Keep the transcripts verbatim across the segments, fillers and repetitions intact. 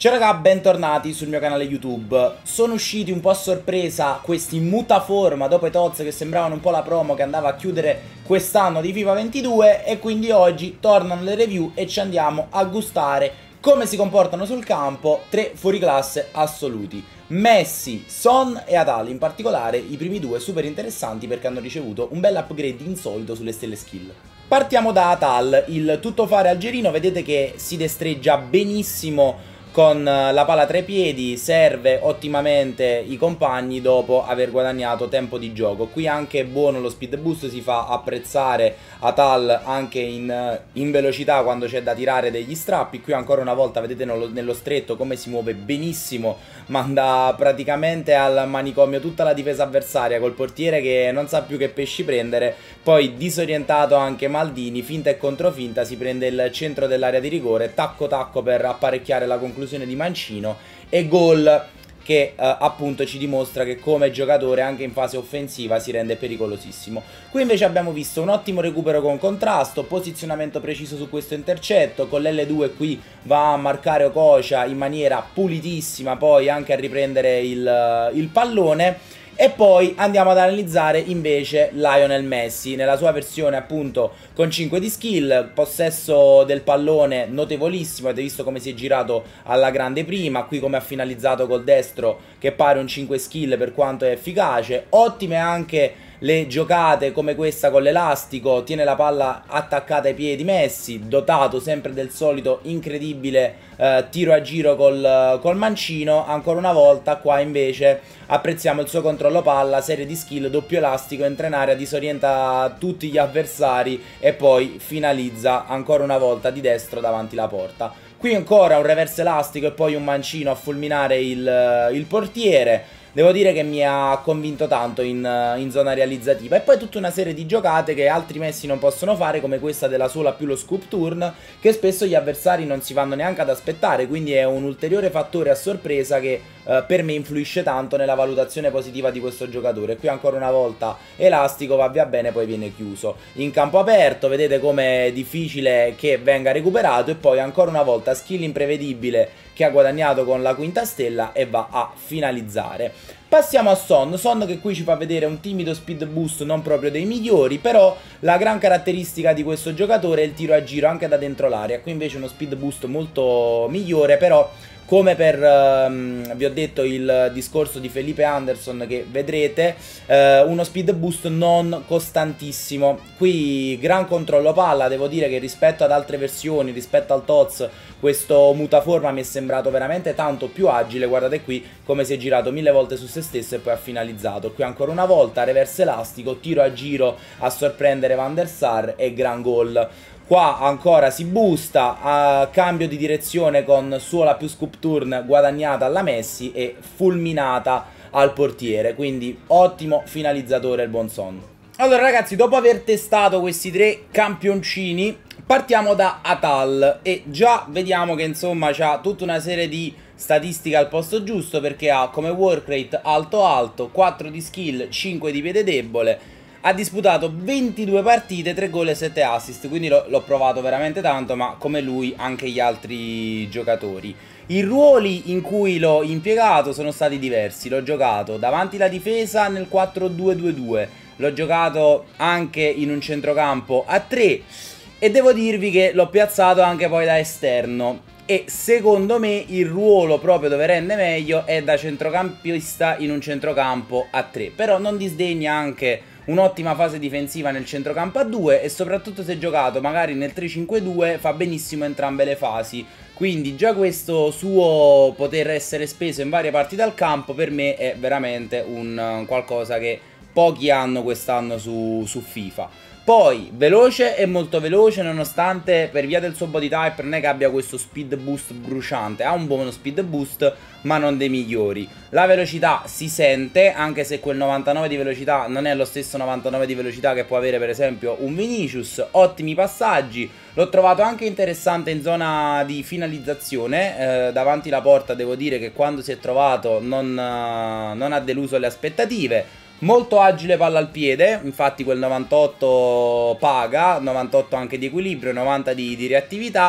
Ciao raga, bentornati sul mio canale YouTube. Sono usciti un po' a sorpresa questi mutaforma dopo i T O Z che sembravano un po' la promo che andava a chiudere quest'anno di FIFA ventidue, e quindi oggi tornano le review e ci andiamo a gustare come si comportano sul campo tre fuoriclasse assoluti: Messi, Son e Atal. In particolare i primi due super interessanti perché hanno ricevuto un bel upgrade insolito sulle stelle skill. Partiamo da Atal, il tuttofare algerino. Vedete che si destreggia benissimo con la palla tra i piedi, serve ottimamente i compagni dopo aver guadagnato tempo di gioco. Qui anche è buono lo speed boost, si fa apprezzare Atal anche in, in velocità quando c'è da tirare degli strappi. Qui ancora una volta vedete nello, nello stretto come si muove benissimo, manda praticamente al manicomio tutta la difesa avversaria col portiere che non sa più che pesci prendere. Poi disorientato anche Maldini, finta e controfinta, si prende il centro dell'area di rigore, tacco tacco per apparecchiare la conclusione di Mancino, e gol che eh, appunto ci dimostra che come giocatore anche in fase offensiva si rende pericolosissimo. Qui invece abbiamo visto un ottimo recupero con contrasto, posizionamento preciso su questo intercetto, con l'L due qui va a marcare Okocha in maniera pulitissima, poi anche a riprendere il, il pallone. E poi andiamo ad analizzare invece Lionel Messi nella sua versione appunto con cinque di skill, possesso del pallone notevolissimo. Avete visto come si è girato alla grande prima, qui come ha finalizzato col destro che pare un cinque skill per quanto è efficace. Ottime anche le giocate come questa con l'elastico, tiene la palla attaccata ai piedi Messi, dotato sempre del solito incredibile eh, tiro a giro col, col mancino. Ancora una volta qua invece apprezziamo il suo controllo palla, serie di skill, doppio elastico, entra in area, disorienta tutti gli avversari e poi finalizza ancora una volta di destro davanti la porta. Qui ancora un reverse elastico e poi un mancino a fulminare il, il portiere. Devo dire che mi ha convinto tanto in, in zona realizzativa. E poi tutta una serie di giocate che altri Messi non possono fare, come questa della sola più lo scoop turn, che spesso gli avversari non si vanno neanche ad aspettare. Quindi è un ulteriore fattore a sorpresa che eh, per me influisce tanto nella valutazione positiva di questo giocatore. Qui ancora una volta elastico, va via bene, poi viene chiuso. In campo aperto vedete come è difficile che venga recuperato, e poi ancora una volta skill imprevedibile che ha guadagnato con la quinta stella e va a finalizzare. Passiamo a Son, Son che qui ci fa vedere un timido speed boost non proprio dei migliori, però la gran caratteristica di questo giocatore è il tiro a giro anche da dentro l'area. Qui invece uno speed boost molto migliore, però come per, um, vi ho detto, il discorso di Felipe Anderson che vedrete, uh, uno speed boost non costantissimo. Qui gran controllo palla, devo dire che rispetto ad altre versioni, rispetto al T O Z, questo mutaforma mi è sembrato veramente tanto più agile. Guardate qui come si è girato mille volte su se stesso e poi ha finalizzato. Qui ancora una volta reverse elastico, tiro a giro a sorprendere Van der Sar e gran gol. Qua ancora si boosta, a cambio di direzione con sola più scoop turn guadagnata alla Messi e fulminata al portiere. Quindi ottimo finalizzatore il buon Son. Allora ragazzi, dopo aver testato questi tre campioncini, partiamo da Atal, e già vediamo che insomma c'ha tutta una serie di statistiche al posto giusto, perché ha come work rate alto alto, quattro di skill, cinque di piede debole. Ha disputato ventidue partite, tre gol e sette assist, quindi l'ho provato veramente tanto, ma come lui anche gli altri giocatori. I ruoli in cui l'ho impiegato sono stati diversi. L'ho giocato davanti la difesa nel quattro due due due, l'ho giocato anche in un centrocampo a tre, e devo dirvi che l'ho piazzato anche poi da esterno. E secondo me il ruolo proprio dove rende meglio è da centrocampista in un centrocampo a tre, però non disdegna anche un'ottima fase difensiva nel centrocampo a due, e soprattutto se giocato magari nel tre cinque due fa benissimo entrambe le fasi. Quindi già questo suo poter essere speso in varie parti del campo per me è veramente un qualcosa che pochi hanno quest'anno su, su FIFA. Poi veloce e molto veloce, nonostante per via del suo body type non è che abbia questo speed boost bruciante. Ha un buono speed boost ma non dei migliori. La velocità si sente, anche se quel novantanove di velocità non è lo stesso novantanove di velocità che può avere per esempio un Vinicius. Ottimi passaggi, l'ho trovato anche interessante in zona di finalizzazione, eh, davanti la porta. Devo dire che quando si è trovato non, uh, non ha deluso le aspettative. Molto agile palla al piede, infatti quel novantotto paga, novantotto anche di equilibrio, novanta di, di reattività.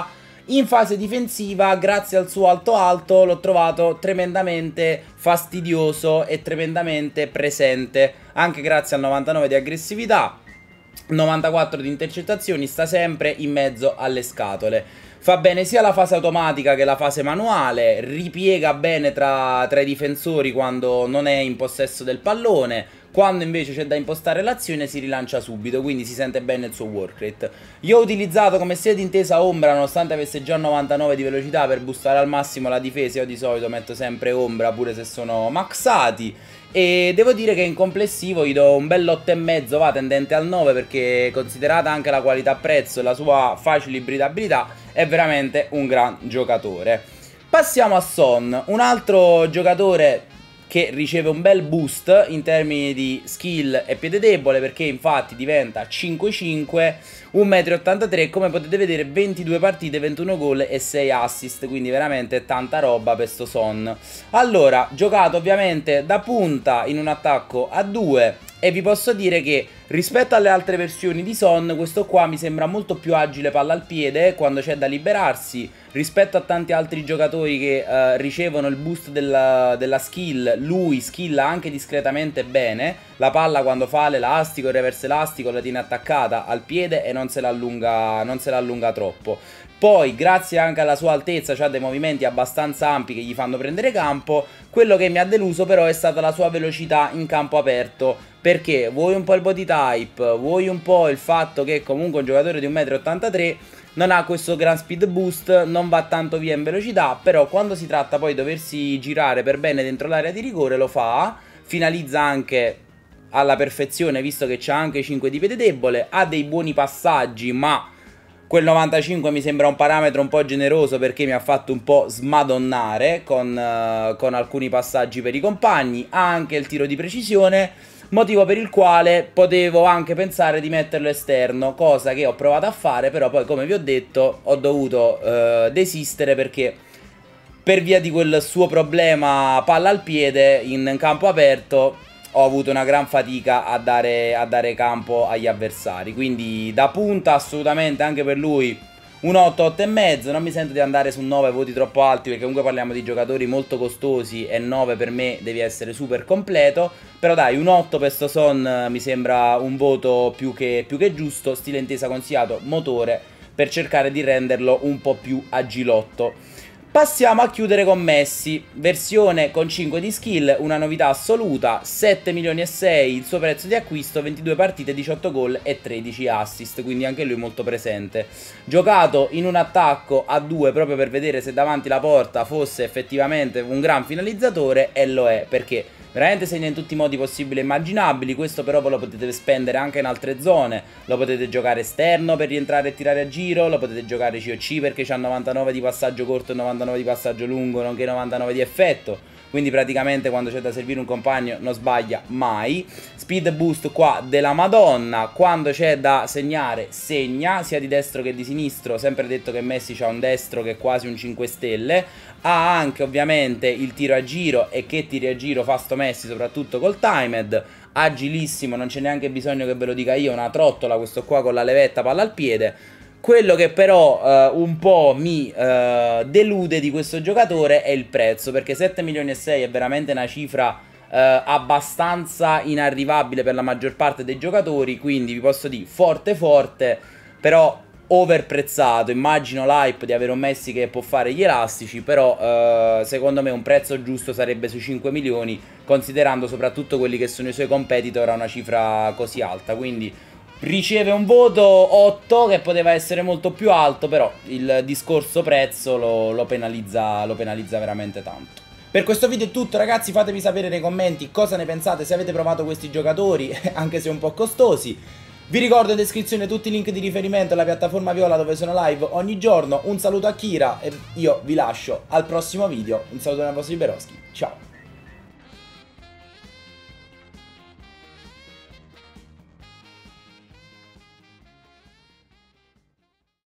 In fase difensiva, grazie al suo alto alto, l'ho trovato tremendamente fastidioso e tremendamente presente, anche grazie al novantanove di aggressività, novantaquattro di intercettazioni, sta sempre in mezzo alle scatole. Fa bene sia la fase automatica che la fase manuale, ripiega bene tra, tra i difensori quando non è in possesso del pallone, quando invece c'è da impostare l'azione si rilancia subito, quindi si sente bene il suo work rate. Io ho utilizzato come stile d'intesa Ombra, nonostante avesse già novantanove di velocità, per boostare al massimo la difesa. Io di solito metto sempre Ombra pure se sono maxati. E devo dire che in complessivo gli do un bel otto e mezzo, va, tendente al nove, perché considerata anche la qualità prezzo e la sua facile ibridabilità è veramente un gran giocatore. Passiamo a Son, un altro giocatore che riceve un bel boost in termini di skill e piede debole, perché infatti diventa cinque cinque, uno virgola ottantatré metri, come potete vedere ventidue partite, ventuno gol e sei assist, quindi veramente tanta roba per sto Son. Allora, giocato ovviamente da punta in un attacco a due, e vi posso dire che rispetto alle altre versioni di Son, questo qua mi sembra molto più agile palla al piede quando c'è da liberarsi, rispetto a tanti altri giocatori che uh, ricevono il boost della, della skill. Lui skilla anche discretamente bene, la palla quando fa l'elastico, il reverse elastico, la tiene attaccata al piede e non se l'allunga, non se l'allunga troppo. Poi, grazie anche alla sua altezza, ha dei movimenti abbastanza ampi che gli fanno prendere campo. Quello che mi ha deluso però è stata la sua velocità in campo aperto, perché vuoi un po' il body type, vuoi un po' il fatto che comunque un giocatore di uno virgola ottantatré metri non ha questo gran speed boost, non va tanto via in velocità, però quando si tratta poi di doversi girare per bene dentro l'area di rigore lo fa, finalizza anche alla perfezione visto che c'ha anche cinque di piede debole, ha dei buoni passaggi, ma quel novantacinque mi sembra un parametro un po' generoso, perché mi ha fatto un po' smadonnare con, uh, con alcuni passaggi per i compagni. Ha anche il tiro di precisione, motivo per il quale potevo anche pensare di metterlo esterno, cosa che ho provato a fare, però poi come vi ho detto ho dovuto uh, desistere, perché per via di quel suo problema palla al piede in campo aperto ho avuto una gran fatica a dare, a dare campo agli avversari. Quindi da punta assolutamente anche per lui un otto, otto e mezzo. Non mi sento di andare su nove voti troppo alti, perché comunque parliamo di giocatori molto costosi e nove per me devi essere super completo. Però dai, un otto per sto Son mi sembra un voto più che, più che giusto. Stile intesa consigliato, motore, per cercare di renderlo un po' più agilotto. Passiamo a chiudere con Messi, versione con cinque di skill, una novità assoluta, sette milioni e sei il suo prezzo di acquisto, ventidue partite, diciotto gol e tredici assist, quindi anche lui molto presente. Giocato in un attacco a due proprio per vedere se davanti la porta fosse effettivamente un gran finalizzatore, e lo è, perché veramente segna in tutti i modi possibili e immaginabili. Questo però voi lo potete spendere anche in altre zone, lo potete giocare esterno per rientrare e tirare a giro, lo potete giocare C O C perché c'ha novantanove di passaggio corto e novantanove di passaggio lungo, nonché novantanove di effetto, quindi praticamente quando c'è da servire un compagno non sbaglia mai. Speed boost qua della Madonna, quando c'è da segnare segna, sia di destro che di sinistro. Sempre detto che Messi c'ha un destro che è quasi un cinque stelle. Ha anche ovviamente il tiro a giro, e che tiri a giro fa sto Messi, soprattutto col timed. Agilissimo, non c'è neanche bisogno che ve lo dica io, una trottola questo qua con la levetta palla al piede. Quello che però uh, un po' mi uh, delude di questo giocatore è il prezzo, perché sette milioni e sei è veramente una cifra uh, abbastanza inarrivabile per la maggior parte dei giocatori, quindi vi posso dire forte forte, però overprezzato. Immagino l'hype di avere un Messi che può fare gli elastici, però uh, secondo me un prezzo giusto sarebbe sui cinque milioni, considerando soprattutto quelli che sono i suoi competitor a una cifra così alta, quindi riceve un voto otto, che poteva essere molto più alto, però il discorso prezzo lo, lo, penalizza, lo penalizza veramente tanto. Per questo video è tutto ragazzi, fatemi sapere nei commenti cosa ne pensate, se avete provato questi giocatori, anche se un po' costosi. Vi ricordo in descrizione tutti i link di riferimento alla piattaforma Viola dove sono live ogni giorno. Un saluto a Kira e io vi lascio al prossimo video. Un saluto da vostro Liberoschi, ciao!